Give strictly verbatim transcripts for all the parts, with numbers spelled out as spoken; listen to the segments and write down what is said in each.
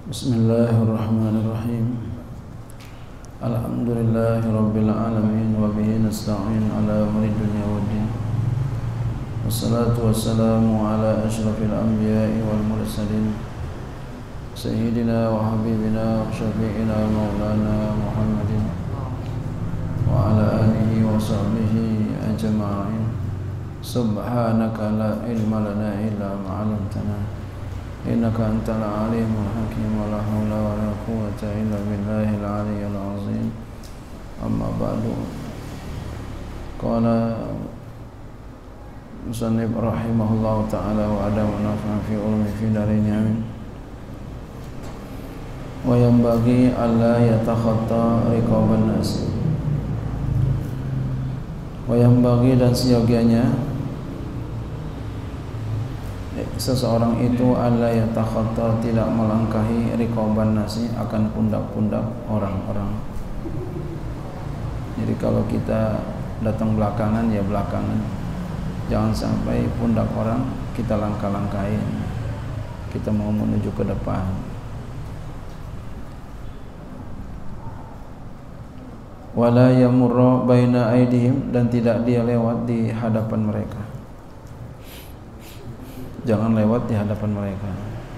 Bismillahirrahmanirrahim. Alhamdulillahirabbil alamin wa bihi nasta'in ala umuri dunya waddin. Wassalatu wassalamu ala asyrafil anbiya'i wal mursalin sayyidina wa habibina wa syafi'ina maulana Muhammadin wa ala alihi wa sahbihi ajma'in. Subhanaka la ilma lana illa ma 'allamtana innaka antal alimul hakim wa la hawla wa la quwwata illa billahil aliyyil azim. Amma ba'du. Qala musannif rahimahullahu ta'ala wa adama nafa'a fi ulumi fi darin amin. Wa yanbaghi alla yatakhatta riqaban nas. Wa yanbaghi, dan seyogianya seseorang itu alla yatakhatta, tidak melangkahi riqaban nasi, akan pundak-pundak orang-orang. Jadi kalau kita datang belakangan ya belakangan, jangan sampai pundak orang kita langkah-langkahin. Kita mau menuju ke depan. Wala yamurra baina aidihim, dan tidak dia lewat di hadapan mereka. Jangan lewat di hadapan mereka.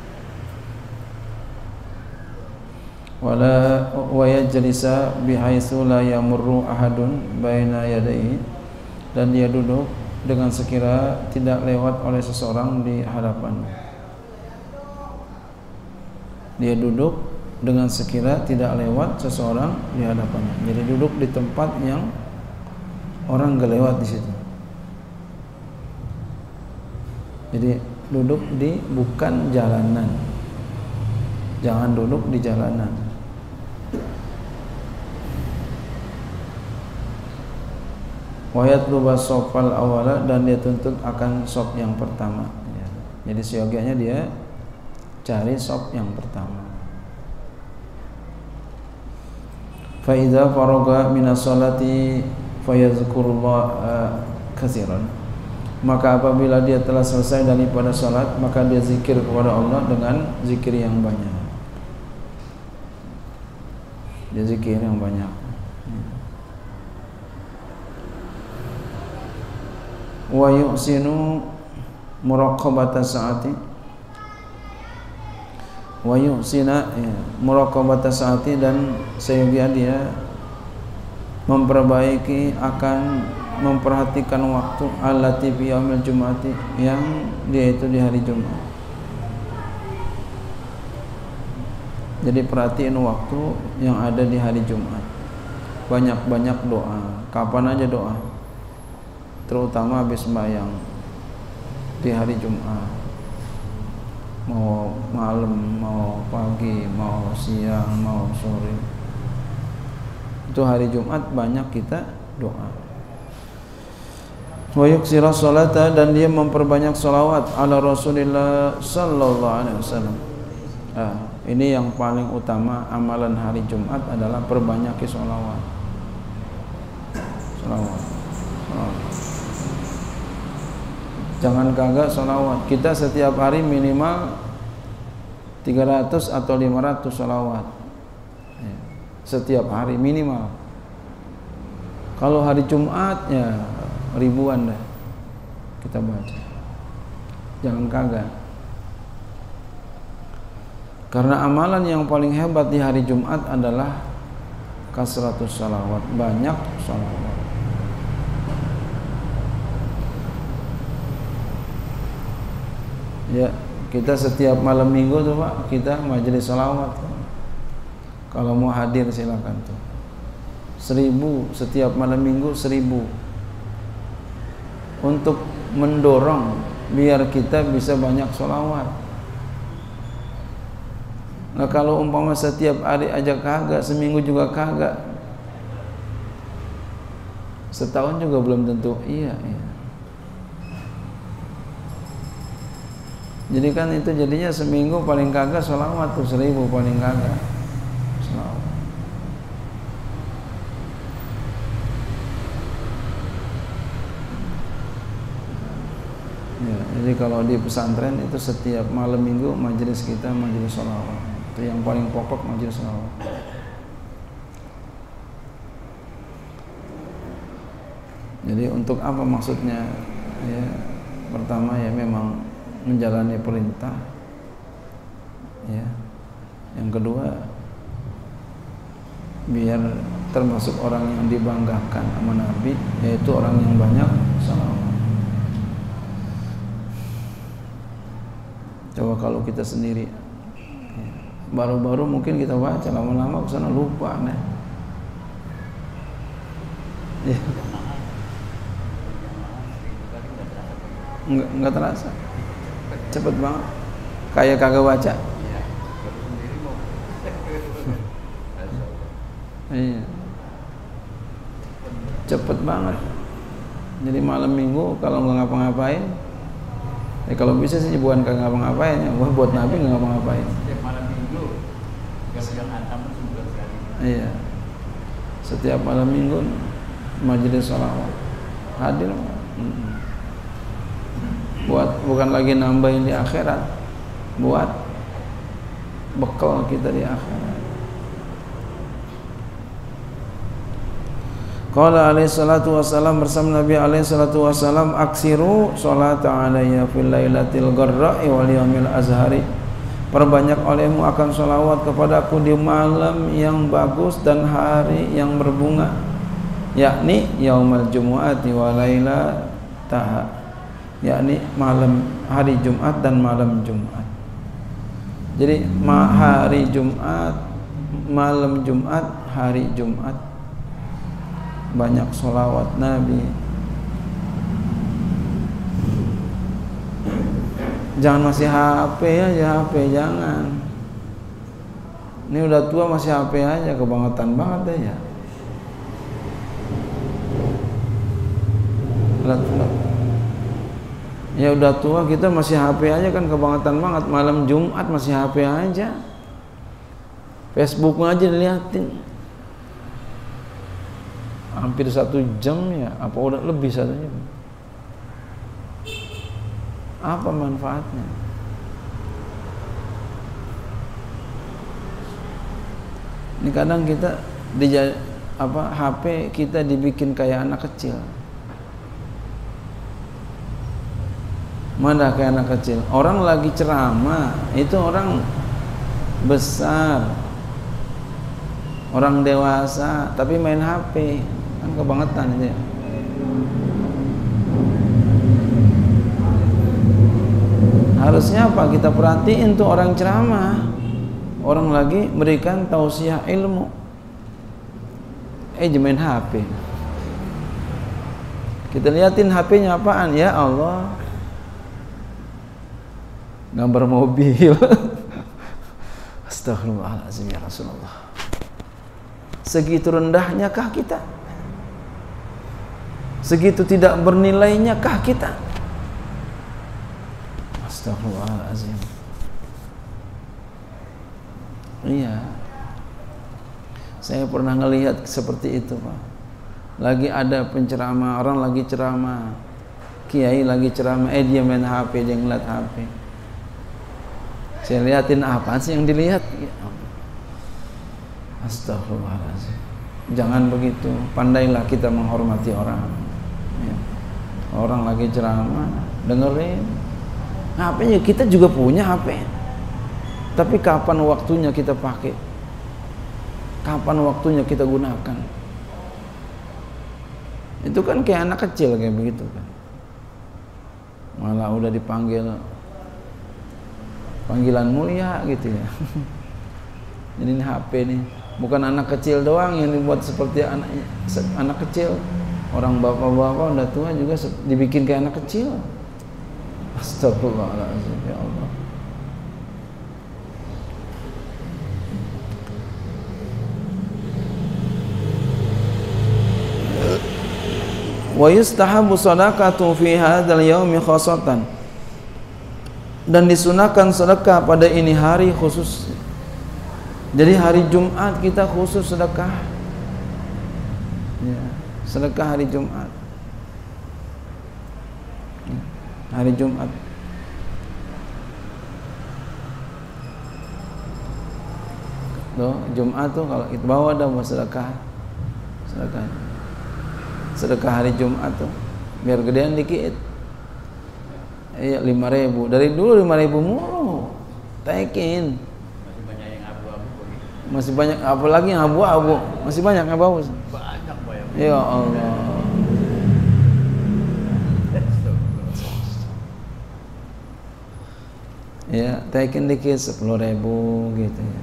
Wala wa yajlisa bihaitsu la yamurru ahadun baina yadayhi, dan dia duduk dengan sekira tidak lewat oleh seseorang di hadapan. Dia duduk dengan sekira tidak lewat seseorang di hadapannya. Jadi duduk di tempat yang orang enggak lewat di situ. Jadi duduk di bukan jalanan. Jangan duduk di jalanan. Wa yatluba sofal awala, dan dia tuntut akan sop yang pertama. Jadi seyogianya dia cari sop yang pertama. Fa idza faraga minas sholati fayazkurullah katsiran. Maka apabila dia telah selesai daripada salat, maka dia zikir kepada Allah dengan zikir yang banyak. Dia zikir yang banyak. Wa yuhsinu muraqabata saati. Wa yuhsina ya, muraqabata saati, dan seyogianya dia memperbaiki akan memperhatikan waktu allati fi yaumil jumu'ati, yang dia itu di hari Jumat. Jadi perhatiin waktu yang ada di hari Jumat. Banyak-banyak doa. Kapan aja doa. Terutama habis sembahyang di hari Jumat. Mau malam, mau pagi, mau siang, mau sore. Itu hari Jumat banyak kita doa. Wa yuksira sholata, dan dia memperbanyak sholawat ala Rasulillah sallallahu alaihi wasallam. Ah, ini yang paling utama amalan hari Jumat adalah perbanyaki sholawat. Sholawat. Oh. Jangan kagak sholawat. Kita setiap hari minimal tiga ratus atau lima ratus sholawat. Setiap hari minimal. Kalau hari Jumat ya ribuan dah kita baca. Jangan kagak. Karena amalan yang paling hebat di hari Jumat adalah kasratus salawat, banyak salawat. Ya, kita setiap malam minggu tuh Pak, kita majelis salawat. Kalau mau hadir silakan tuh. Seribu setiap malam minggu, seribu. Untuk mendorong biar kita bisa banyak sholawat. Nah kalau umpama setiap hari aja kagak, seminggu juga kagak, setahun juga belum tentu iya, iya. Jadi kan itu jadinya seminggu paling kagak sholawat tuh seribu paling kagak sholawat. Ya, jadi kalau di pesantren itu setiap malam minggu majelis kita majelis sholawat. Itu yang paling pokok majelis salawat. Jadi untuk apa maksudnya? Ya, pertama ya memang menjalani perintah. Ya. Yang kedua, biar termasuk orang yang dibanggakan sama Nabi, yaitu orang yang banyak salawat. Coba kalau kita sendiri, baru-baru mungkin kita baca, lama-lama kesana lupa, nih. Ya. Enggak, enggak terasa, cepet banget, kayak kagak baca. Iya, cepet banget. Jadi malam minggu kalau nggak ngapa-ngapain, ya kalau bisa sih bukan kagak ngapa-ngapain, ya buat Nabi nggak ngapa-ngapain. Setiap malam minggu nggak pegang hantam sebulan sekali. Iya, setiap malam minggu majelis salawat hadir. Hmm. Buat bukan lagi nambahin di akhirat, buat bekal kita di akhirat. Qala alaihi salatu wassalam, bersama Nabi alaihi salatu wassalam, aksiru sholata alayya fil lailatil gharra'i wal yawmil azhari. Perbanyak olehmu akan sholawat kepadaku di malam yang bagus dan hari yang berbunga, yakni yaumal jumu'ati wa lailataha, yakni malam hari Jumat dan malam Jumat. Jadi hari Jumat, malam Jumat, hari Jumat, banyak sholawat Nabi. Jangan masih H P aja, H P jangan. Ini udah tua masih H P aja, kebangetan banget deh ya. Ya udah tua kita masih H P aja kan, kebangetan banget. Malam Jumat masih H P aja, Facebook aja diliatin. Hampir satu jam ya, apa udah lebih satu jam? Apa manfaatnya? Ini kadang kita di apa H P kita dibikin kayak anak kecil. Mana kayak anak kecil? Orang lagi ceramah, itu orang besar, orang dewasa, tapi main H P, kan kebangetan itu ya. Harusnya apa? Kita perhatiin tuh orang ceramah, orang lagi memberikan tausiah ilmu, eh main H P. Kita liatin H P-nya apaan? Ya Allah, gambar mobil. Astagfirullahaladzim ya Rasulullah. Segitu rendahnya kah kita? Segitu tidak bernilainya kah kita? Astagfirullahaladzim. Iya, saya pernah ngelihat seperti itu, Pak. Lagi ada penceramah, orang lagi ceramah, kiai lagi ceramah, eh dia main H P, dia ngeliat H P. Saya liatin, apa sih yang dilihat? Astagfirullahaladzim. Jangan begitu. Pandailah kita menghormati orang. Ya. Orang lagi ceramah, dengerin. H P-nya kita juga punya H P. Tapi kapan waktunya kita pakai? Kapan waktunya kita gunakan? Itu kan kayak anak kecil kayak begitu kan. Malah udah dipanggil panggilan mulia gitu ya. Jadi ini H P nih, bukan anak kecil doang yang dibuat seperti anak anak kecil. Orang bapak-bapak udah tua juga dibikin kayak anak kecil. Astagfirullahaladzim ya Allah. Wa yustahabu shadaqatu fi hadzal yaumi khassatan. Dan disunahkan sedekah pada ini hari khusus. Jadi hari Jumat kita khusus sedekah. Ya, sedekah hari Jumat. Hari Jumat. Tuh, Jumat tuh kalau itu bawa dah buat sedekah. Sedekah. Sedekah hari Jumat tuh biar gedean dikit. Iya lima ribu. Dari dulu lima ribu mulu. Taikin. Masih banyak yang abu-abu. Masih banyak apalagi yang abu-abu. Masih banyak yang abu-abu. Banyak banyak. Ya Allah. Ya, taikin dikit sepuluh ribu gitu ya.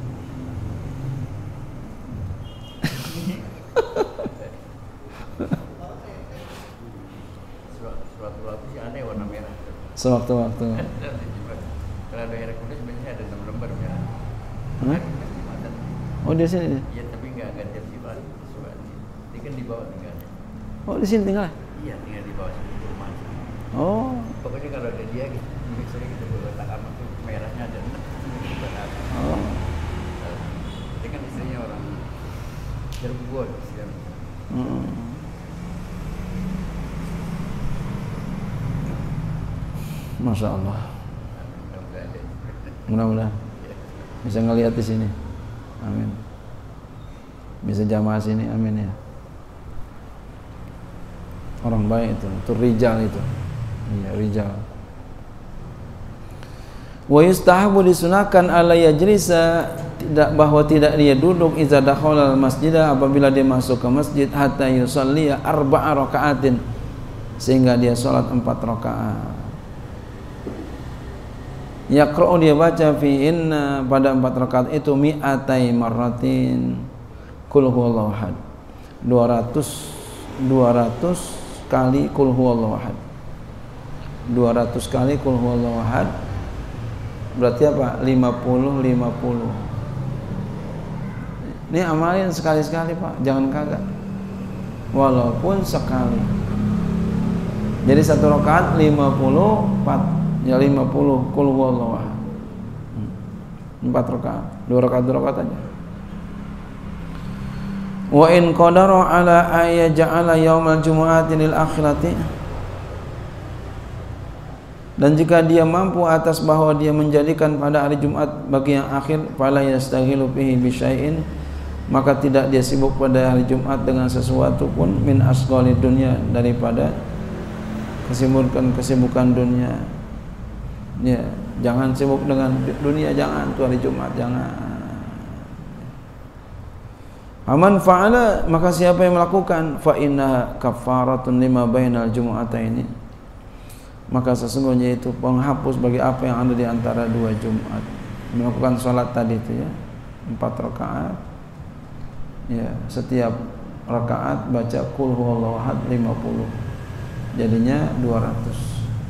Suatu-suatu sih ada warna merah. Sewaktu-waktu. Kalau ada air kuning biasanya ada enam lembar merah. Hah? Oh di sini. Iya tapi nggak ganti sifat. Ini kan di bawah tinggal. Oh di sini tinggal. Iya tinggal di bawah sini rumah. Oh. Pokoknya kalau ada dia gitu, misalnya kita letak amat tuh merahnya ada enam. Oh. Itu kan istrinya orang Cirebon sekarang. Hmm. Masya Allah. Mudah-mudahan bisa ngelihat di sini. Amin. Bisa jamaah sini, amin ya. Orang baik itu, itu rijal itu. Iya, rijal. Wa yustahabu disunahkan ala yajlisa tidak bahwa tidak dia duduk idza dakhala al-masjid apabila dia masuk ke masjid hatta yusalli arba'a raka'atin sehingga dia salat empat rakaat. Yaqra'u dia baca fi inna pada empat rakaat itu mi'atai marratin qul huwallahu ahad. dua ratus dua ratus kali qul huwallahu ahad. dua ratus kali qul huwallahu ahad. Berarti apa? lima puluh lima puluh. Ini amalin sekali-sekali, Pak. Jangan kagak. Walaupun sekali. Jadi satu rakaat lima puluh empat ya lima puluh qul huwallahu ahad. empat rakaat, dua rakaat dua rakaat aja. Wa in qadara ala ay ja'ala yaumal jumu'ati lil akhirati, dan jika dia mampu atas bahwa dia menjadikan pada hari Jumat bagi yang akhir, fala yastaghilu bihi bi syai'in, maka tidak dia sibuk pada hari Jumat dengan sesuatu pun min asghali dunya, daripada kesibukan-kesibukan dunia. Ya, jangan sibuk dengan dunia, jangan tuh hari Jumat, jangan. Aman fa'ala, maka siapa yang melakukan, fa inna kafaratun lima bainal jumu'ataini, maka sesungguhnya itu penghapus bagi apa yang ada di antara dua Jumat. Melakukan sholat tadi itu ya, empat rakaat. Ya, setiap rakaat baca qul huwallahu ahad lima puluh. Jadinya dua ratus.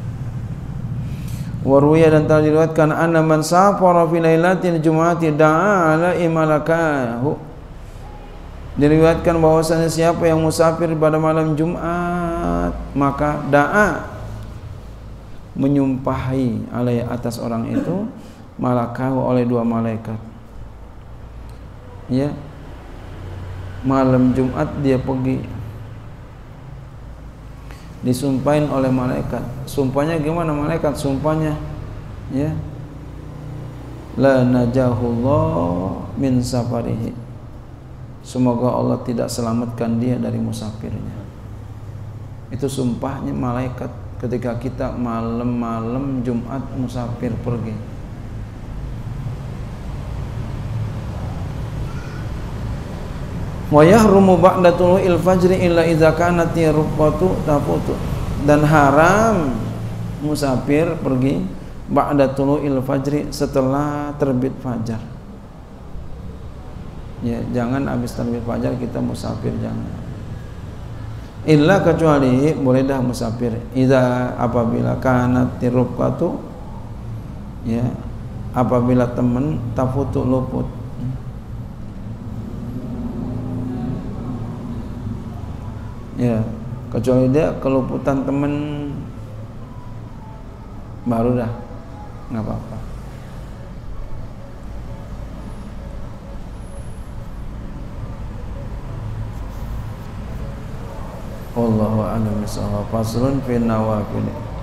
Waruya dan telah diriwayatkan anna man safara fi lailatil jumu'ati da'a ala imalakahu. Diriwayatkan bahwasanya siapa yang musafir pada malam Jumat, maka da'a menyumpahi alai atas orang itu malakahu oleh dua malaikat. Ya. Malam Jumat dia pergi, disumpahin oleh malaikat. Sumpahnya gimana malaikat? Sumpahnya ya, la najahullah min safarihi, semoga Allah tidak selamatkan dia dari musafirnya. Itu sumpahnya malaikat ketika kita malam-malam Jumat musafir pergi. Wa yahrumu ba'da tulu'il fajri illa idza kanat ruqatu tafutu, dan haram musafir pergi ba'da tulu'il fajri, setelah terbit fajar. Ya, jangan habis terbit fajar kita musafir, jangan. Illa kecuali boleh dah musafir idza apabila kanat ruqatu, ya, apabila teman tafutu luput. Ya, kecuali dia keluputan temen baru dah nggak apa-apa. Wallahu a'lam bishawab. Faslun fi nawafil.